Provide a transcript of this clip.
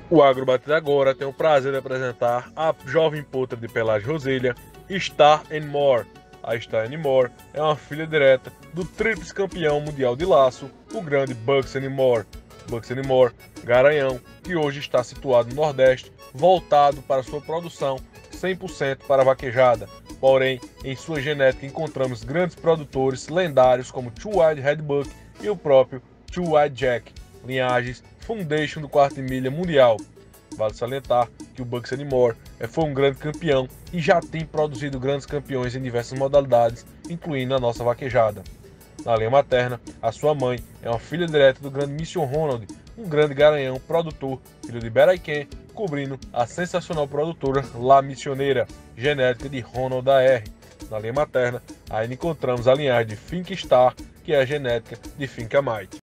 O Agrobatida agora tem o prazer de apresentar a jovem putra de pelagem roselha, Star More. A Star More é uma filha direta do tríplice campeão mundial de laço, o grande Bucks More. Bucks More, garanhão, que hoje está situado no Nordeste, voltado para sua produção 100% para a vaquejada. Porém, em sua genética encontramos grandes produtores lendários como Two Eyed Red Buck e o próprio Two Eyed Jack, linhagens Foundation do quarto de milha mundial. Vale salientar que o Bucks More foi um grande campeão e já tem produzido grandes campeões em diversas modalidades, incluindo a nossa vaquejada. Na linha materna, a sua mãe é uma filha direta do grande Mission Ronald, um grande garanhão produtor, filho de Beraiken, cobrindo a sensacional produtora La Missioneira, genética de Ronald AR. Na linha materna, ainda encontramos a linhagem de Fink Star, que é a genética de Finca Might.